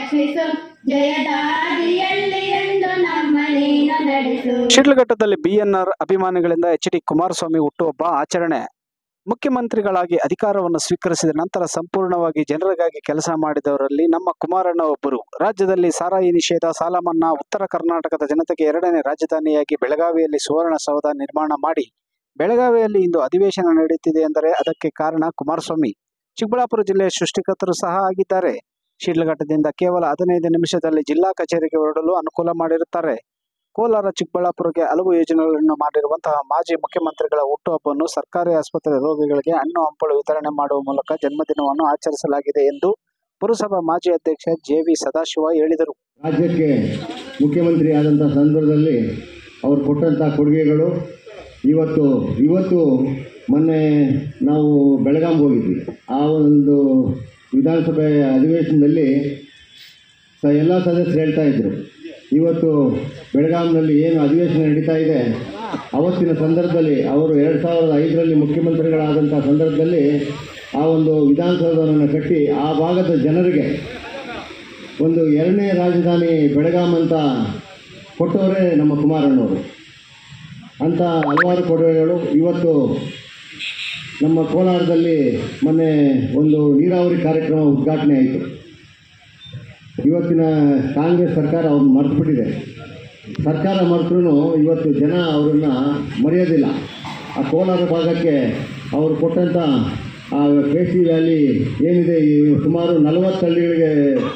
ರಕ್ಷಿಸು, ಜಯದ ಹಾದಿಯಲ್ಲಿ ಎಂದು ನಮ್ಮ ನೀನು ನಡೆಸು. ಶಿಡ್ಲಘಟ್ಟದಲ್ಲಿ ಬಿಎನ್ಆರ್ ಅಭಿಮಾನಿಗಳಿಂದ ಎಚ್.ಡಿ. ಕುಮಾರಸ್ವಾಮಿ ಹುಟ್ಟುಹಬ್ಬ ಆಚರಣೆ. ಮುಖ್ಯಮಂತ್ರಿಗಳಾಗಿ ಅಧಿಕಾರವನ್ನು ಸ್ವೀಕರಿಸಿದ ನಂತರ ಸಂಪೂರ್ಣವಾಗಿ ಜನರಿಗಾಗಿ ಕೆಲಸ ಮಾಡಿದವರಲ್ಲಿ ನಮ್ಮ ಕುಮಾರಣ್ಣ ಒಬ್ಬರು. ರಾಜ್ಯದಲ್ಲಿ ಸಾರಾಯಿ ನಿಷೇಧ, ಸಾಲ ಮನ್ನಾ, ಉತ್ತರ ಕರ್ನಾಟಕದ ಜನತೆಗೆ ಎರಡನೇ ರಾಜಧಾನಿಯಾಗಿ ಬೆಳಗಾವಿಯಲ್ಲಿ ಸುವರ್ಣಸೌಧ ನಿರ್ಮಾಣ ಮಾಡಿ ಬೆಳಗಾವಿಯಲ್ಲಿ ಇಂದು ಅಧಿವೇಶನ ನಡೆಯುತ್ತಿದೆ ಎಂದರೆ ಅದಕ್ಕೆ ಕಾರಣ ಕುಮಾರಸ್ವಾಮಿ. ಚಿಕ್ಕಬಳ್ಳಾಪುರ ಜಿಲ್ಲೆಯ ಸೃಷ್ಟಿಕರ್ತರು ಸಹ ಆಗಿದ್ದಾರೆ. ಶಿಡ್ಲಘಟ್ಟದಿಂದ ಕೇವಲ 15 ನಿಮಿಷದಲ್ಲಿ ಜಿಲ್ಲಾ ಕಚೇರಿಗೆ ಹೊರಡಲು ಅನುಕೂಲ ಮಾಡಿರುತ್ತಾರೆ. ಕೋಲಾರ, ಚಿಕ್ಕಬಳ್ಳಾಪುರಕ್ಕೆ ಹಲವು ಯೋಜನೆಗಳನ್ನು ಮಾಡಿರುವಂತಹ ಮಾಜಿ ಮುಖ್ಯಮಂತ್ರಿಗಳ ಹುಟ್ಟುಹಬ್ಬವನ್ನು ಸರ್ಕಾರಿ ಆಸ್ಪತ್ರೆ ರೋಗಿಗಳಿಗೆ ಹಣ್ಣು ಹಂಪಲು ವಿತರಣೆ ಮಾಡುವ ಮೂಲಕ ಜನ್ಮದಿನವನ್ನು ಆಚರಿಸಲಾಗಿದೆ ಎಂದು ಪುರಸಭಾ ಮಾಜಿ ಅಧ್ಯಕ್ಷ ಜೆ.ವಿ. ಸದಾಶಿವ ಹೇಳಿದರು. ರಾಜ್ಯಕ್ಕೆ ಮುಖ್ಯಮಂತ್ರಿ ಆದಂಥ ಸಂದರ್ಭದಲ್ಲಿ ಅವರು ಕೊಟ್ಟಂಥ ಕೊಡುಗೆಗಳು ಇವತ್ತು ಮೊನ್ನೆ ನಾವು ಬೆಳಗಾವಿಗೆ ಹೋಗಿದ್ವಿ. ಆ ಒಂದು ವಿಧಾನಸಭೆ ಅಧಿವೇಶನದಲ್ಲಿ ಎಲ್ಲ ಸದಸ್ಯರು ಹೇಳ್ತಾ ಇದ್ದರು, ಇವತ್ತು ಬೆಳಗಾವಿನಲ್ಲಿ ಏನು ಅಧಿವೇಶನ ನಡೀತಾ ಇದೆ, ಅವತ್ತಿನ ಸಂದರ್ಭದಲ್ಲಿ ಅವರು 2005ರಲ್ಲಿ ಮುಖ್ಯಮಂತ್ರಿಗಳಾದಂಥ ಸಂದರ್ಭದಲ್ಲಿ ಆ ಒಂದು ವಿಧಾನಸೌಧವನ್ನು ಕಟ್ಟಿ ಆ ಭಾಗದ ಜನರಿಗೆ ಒಂದು ಎರಡನೇ ರಾಜಧಾನಿ ಬೆಳಗಾಂ ಅಂತ ಕೊಟ್ಟವರೇ ನಮ್ಮ ಕುಮಾರಣ್ಣವರು. ಅಂಥ ಹಲವಾರು ಕೊಡುಗೆಗಳು ಇವತ್ತು ನಮ್ಮ ಕೋಲಾರದಲ್ಲಿ ಮೊನ್ನೆ ಒಂದು ನೀರಾವರಿ ಕಾರ್ಯಕ್ರಮ ಉದ್ಘಾಟನೆ ಆಯಿತು. ಇವತ್ತಿನ ಕಾಂಗ್ರೆಸ್ ಸರ್ಕಾರ ಅವ್ರನ್ನ ಮರೆತುಬಿಟ್ಟಿದೆ. ಸರ್ಕಾರ ಮರೆತರೂ ಇವತ್ತು ಜನ ಅವರನ್ನು ಮರೆಯೋದಿಲ್ಲ. ಆ ಕೋಲಾರ ಭಾಗಕ್ಕೆ ಅವರು ಕೊಟ್ಟಂಥ ಆ ಕೇಸಿ ವ್ಯಾಲಿ ಏನಿದೆ, ಈ ಸುಮಾರು 40 ಹಳ್ಳಿಗಳಿಗೆ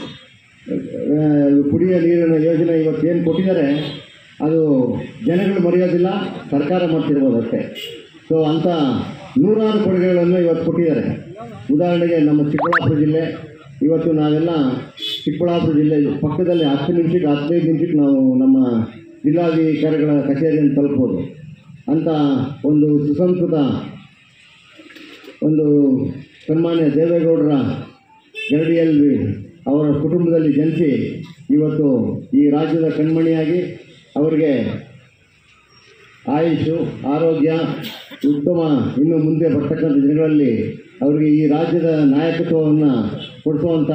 ಕುಡಿಯೋ ನೀರಿನ ಯೋಜನೆ ಇವತ್ತೇನು ಕೊಟ್ಟಿದ್ದಾರೆ ಅದು ಜನಗಳು ಮರೆಯೋದಿಲ್ಲ, ಸರ್ಕಾರ ಮಾಡ್ತಿರ್ಬೋದು ಅಷ್ಟೇ. ಸೊ ಅಂಥ ನೂರಾರು ಕೊಡುಗೆಗಳನ್ನು ಇವತ್ತು ಕೊಟ್ಟಿದ್ದಾರೆ. ಉದಾಹರಣೆಗೆ ನಮ್ಮ ಚಿಕ್ಕಬಳ್ಳಾಪುರ ಜಿಲ್ಲೆ, ಇವತ್ತು ನಾವೆಲ್ಲ ಚಿಕ್ಕಬಳ್ಳಾಪುರ ಜಿಲ್ಲೆ ಪಕ್ಕದಲ್ಲಿ 10 ನಿಮಿಷಕ್ಕೆ 15 ನಿಮಿಷಕ್ಕೆ ನಾವು ನಮ್ಮ ಜಿಲ್ಲಾಧಿಕಾರಿಗಳ ಕಚೇರಿಯನ್ನು ತಲುಪ್ಬೋದು. ಅಂಥ ಒಂದು ಸುಸಂಸ್ಕೃತ ಒಂದು ಸನ್ಮಾನ್ಯ ದೇವೇಗೌಡರ ಗರಡಿಯಲ್ಲಿ ಅವರ ಕುಟುಂಬದಲ್ಲಿ ಜನಿಸಿ ಇವತ್ತು ಈ ರಾಜ್ಯದ ಕಣ್ಮಣಿಯಾಗಿ ಅವರಿಗೆ ಆಯುಷು, ಆರೋಗ್ಯ, ಉತ್ತಮ ಇನ್ನು ಮುಂದೆ ಬರ್ತಕ್ಕಂಥ ದಿನಗಳಲ್ಲಿ ಅವರಿಗೆ ಈ ರಾಜ್ಯದ ನಾಯಕತ್ವವನ್ನು ಕೊಡಿಸುವಂಥ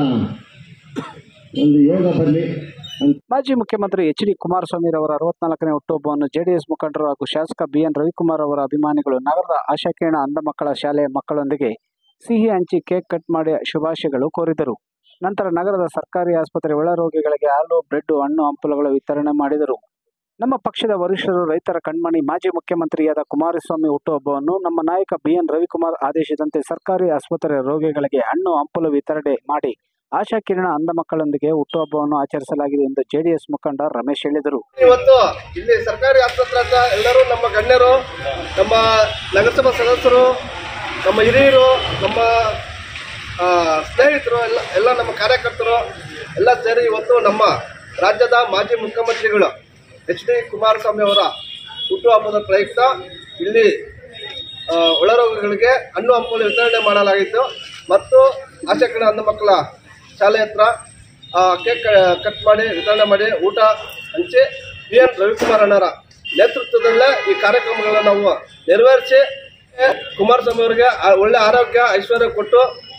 ಒಂದು ಯೋಗ ಬರಲಿ. ಮಾಜಿ ಮುಖ್ಯಮಂತ್ರಿ ಎಚ್.ಡಿ. ಕುಮಾರಸ್ವಾಮಿ ಅವರ 64ನೇ ಹುಟ್ಟುಹಬ್ಬವನ್ನು ಜೆಡಿಎಸ್ ಮುಖಂಡರು ಹಾಗೂ ಶಾಸಕ ಬಿ.ಎನ್. ರವಿಕುಮಾರ್ ಅವರ ಅಭಿಮಾನಿಗಳು ನಗರದ ಆಶಾಕಿರಣ ಅಂಧ ಮಕ್ಕಳ ಶಾಲೆಯ ಮಕ್ಕಳೊಂದಿಗೆ ಸಿಹಿ ಹಂಚಿ ಕೇಕ್ ಕಟ್ ಮಾಡಿ ಶುಭಾಶಯಗಳು ಕೋರಿದರು. ನಂತರ ನಗರದ ಸರ್ಕಾರಿ ಆಸ್ಪತ್ರೆ ಒಳರೋಗಿಗಳಿಗೆ ಹಾಲು, ಬ್ರೆಡ್, ಹಣ್ಣು ಹಂಪಲುಗಳು ವಿತರಣೆ ಮಾಡಿದರು. ನಮ್ಮ ಪಕ್ಷದ ವರಿಷ್ಠರು ರೈತರ ಕಣ್ಮಣಿ ಮಾಜಿ ಮುಖ್ಯಮಂತ್ರಿಯಾದ ಕುಮಾರಸ್ವಾಮಿ ಹುಟ್ಟುಹಬ್ಬವನ್ನು ನಮ್ಮ ನಾಯಕ ಬಿ.ಎನ್. ರವಿಕುಮಾರ್ ಆದೇಶದಂತೆ ಸರ್ಕಾರಿ ಆಸ್ಪತ್ರೆ ರೋಗಿಗಳಿಗೆ ಹಣ್ಣು ಹಂಪಲು ವಿತರಣೆ ಮಾಡಿ ಆಶಾಕಿರಣ ಅಂಧ ಮಕ್ಕಳೊಂದಿಗೆ ಹುಟ್ಟುಹಬ್ಬವನ್ನು ಆಚರಿಸಲಾಗಿದೆ ಎಂದು ಜೆಡಿಎಸ್ ಮುಖಂಡ ರಮೇಶ್ ಹೇಳಿದರು. ಇವತ್ತು ಇಲ್ಲಿ ಸರ್ಕಾರಿ ಆಸ್ಪತ್ರೆ ಅಂತ ಎಲ್ಲರೂ ನಮ್ಮ ಗಣ್ಯರು, ನಮ್ಮ ನಗರಸಭಾ ಸದಸ್ಯರು, ನಮ್ಮ ಹಿರಿಯರು, ನಮ್ಮ ಸ್ನೇಹಿತರು, ಎಲ್ಲ ನಮ್ಮ ಕಾರ್ಯಕರ್ತರು ಎಲ್ಲ ಸೇರಿ ಇವತ್ತು ನಮ್ಮ ರಾಜ್ಯದ ಮಾಜಿ ಮುಖ್ಯಮಂತ್ರಿಗಳು ಎಚ್.ಡಿ. ಕುಮಾರಸ್ವಾಮಿ ಅವರ ಹುಟ್ಟುಹಬ್ಬದ ಪ್ರಯುಕ್ತ ಇಲ್ಲಿ ಒಳರೋಗಿಗಳಿಗೆ ಹಣ್ಣು ಹಂಪಲು ವಿತರಣೆ ಮಾಡಲಾಗಿತ್ತು. ಮತ್ತು ಆಶಾಕಿರಣ ಅಂಧ ಮಕ್ಕಳ ಶಾಲೆ ಹತ್ರ ಕೇಕ್ ಕಟ್ ಮಾಡಿ ವಿತರಣೆ ಮಾಡಿ ಊಟ ಹಂಚಿ ಬಿ.ಎನ್. ರವಿಕುಮಾರ್ ಅಣ್ಣರ ನೇತೃತ್ವದಲ್ಲೇ ಈ ಕಾರ್ಯಕ್ರಮಗಳನ್ನು ನಾವು ನೆರವೇರಿಸಿ ಕುಮಾರಸ್ವಾಮಿ ಅವರಿಗೆ ಒಳ್ಳೆ ಆರೋಗ್ಯ, ಐಶ್ವರ್ಯ ಕೊಟ್ಟು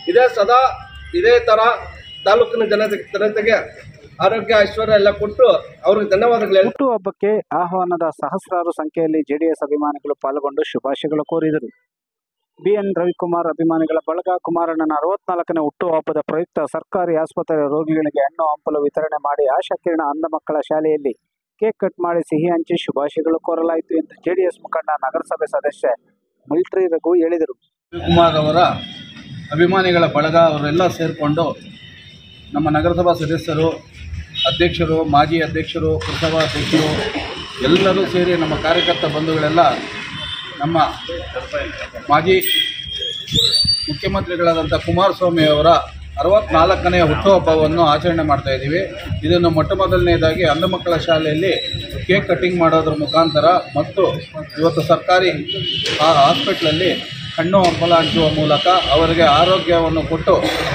ಇದೇ ಥರ ತಾಲೂಕಿನ ಜನತೆಗೆ ಆರೋಗ್ಯ, ಐಶ್ವರ್ಯ ಎಲ್ಲ ಕೊಟ್ಟು ಅವ್ರಿಗೆ ಧನ್ಯವಾದಗಳು. ಹುಟ್ಟುಹಬ್ಬಕ್ಕೆ ಆಹ್ವಾನದ ಸಹಸ್ರಾರು ಸಂಖ್ಯೆಯಲ್ಲಿ ಜೆಡಿಎಸ್ ಅಭಿಮಾನಿಗಳು ಪಾಲ್ಗೊಂಡು ಶುಭಾಶಯಗಳು ಕೋರಿದರು. ಬಿ.ಎನ್. ರವಿಕುಮಾರ್ ಅಭಿಮಾನಿಗಳ ಬಳಗ ಕುಮಾರಣ್ಣನ 64ನೇ ಹುಟ್ಟುಹಬ್ಬದ ಪ್ರಯುಕ್ತ ಸರ್ಕಾರಿ ಆಸ್ಪತ್ರೆ ರೋಗಿಗಳಿಗೆ ಹಣ್ಣು ಹಂಪಲು ವಿತರಣೆ ಮಾಡಿ ಆಶಾಕಿರಣ ಅಂಧ ಮಕ್ಕಳ ಶಾಲೆಯಲ್ಲಿ ಕೇಕ್ ಕಟ್ ಮಾಡಿ ಸಿಹಿ ಹಂಚಿ ಶುಭಾಶಯಗಳು ಕೋರಲಾಯಿತು ಎಂದು ಜೆಡಿಎಸ್ ಮುಖಂಡ ನಗರಸಭೆ ಸದಸ್ಯ ಮಿಲ್ಟ್ರಿ ರಘು ಹೇಳಿದರು. ರವಿಕುಮಾರ್ ಅವರ ಅಭಿಮಾನಿಗಳ ಬಳಗ ಅವರೆಲ್ಲ ಸೇರಿಕೊಂಡು ನಮ್ಮ ನಗರಸಭಾ ಸದಸ್ಯರು, ಅಧ್ಯಕ್ಷರು, ಮಾಜಿ ಅಧ್ಯಕ್ಷರು, ಪುರಸಭಾ ಅಧ್ಯಕ್ಷರು ಎಲ್ಲರೂ ಸೇರಿ ನಮ್ಮ ಕಾರ್ಯಕರ್ತ ಬಂಧುಗಳೆಲ್ಲ ನಮ್ಮ ಮಾಜಿ ಮುಖ್ಯಮಂತ್ರಿಗಳಾದಂಥ ಕುಮಾರಸ್ವಾಮಿ ಅವರ 64ನೇ ಹುಟ್ಟುಹಬ್ಬವನ್ನು ಆಚರಣೆ ಮಾಡ್ತಾ ಇದ್ದೀವಿ. ಇದನ್ನು ಮೊಟ್ಟ ಮೊದಲನೇದಾಗಿ ಅಂಧ ಮಕ್ಕಳ ಶಾಲೆಯಲ್ಲಿ ಕೇಕ್ ಕಟ್ಟಿಂಗ್ ಮಾಡೋದ್ರ ಮುಖಾಂತರ ಮತ್ತು ಇವತ್ತು ಸರ್ಕಾರಿ ಹಾಸ್ಪಿಟ್ಲಲ್ಲಿ ಹಣ್ಣು ಹಂಪಲ ಹಂಚುವ ಮೂಲಕ ಅವರಿಗೆ ಆರೋಗ್ಯವನ್ನು ಕೊಟ್ಟು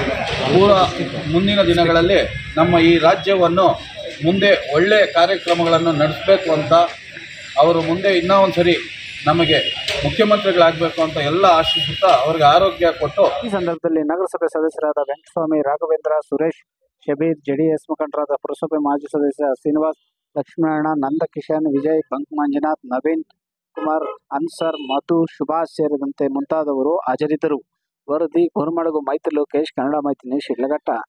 ಮುಂದಿನ ದಿನಗಳಲ್ಲಿ ನಮ್ಮ ಈ ರಾಜ್ಯವನ್ನು ಮುಂದೆ ಒಳ್ಳೆಯ ಕಾರ್ಯಕ್ರಮಗಳನ್ನು ನಡೆಸಬೇಕು ಅಂತ ಅವರು ಮುಂದೆ ಇನ್ನೂ ಒಂದು ಸರಿ ನಮಗೆ ಮುಖ್ಯಮಂತ್ರಿಗಳಾಗಬೇಕು ಅಂತ ಎಲ್ಲ ಆಶಿಸುತ್ತಾ ಅವರಿಗೆ ಆರೋಗ್ಯ ಕೊಟ್ಟು ಈ ಸಂದರ್ಭದಲ್ಲಿ ನಗರಸಭೆ ಸದಸ್ಯರಾದ ವೆಂಕಟಸ್ವಾಮಿ, ರಾಘವೇಂದ್ರ, ಸುರೇಶ್, ಶಬೀರ್, ಜೆಡಿಎಸ್ ಮುಖಂಡರಾದ ಪುರಸಭೆ ಮಾಜಿ ಸದಸ್ಯ ಶ್ರೀನಿವಾಸ್, ಲಕ್ಷ್ಮೀನಾರಾಯಣ, ನಂದಕಿಶನ್, ವಿಜಯ್, ಬಂಕ್ ಮಂಜುನಾಥ್, ನವೀನ್ ಕುಮಾರ್, ಅನ್ಸರ್, ಮಧು, ಸುಭಾಷ್ ಸೇರಿದಂತೆ ಮುಂತಾದವರು ಹಾಜರಿದ್ದರು. ವರದಿ ಕೋರಮಡಗು ಮೈತ್ರಿ ಲೋಕೇಶ್, ಕನ್ನಡ ಮಾಹಿತಿ ನ್ಯೂಸ್, ಶಿಡ್ಲಘಟ್ಟ.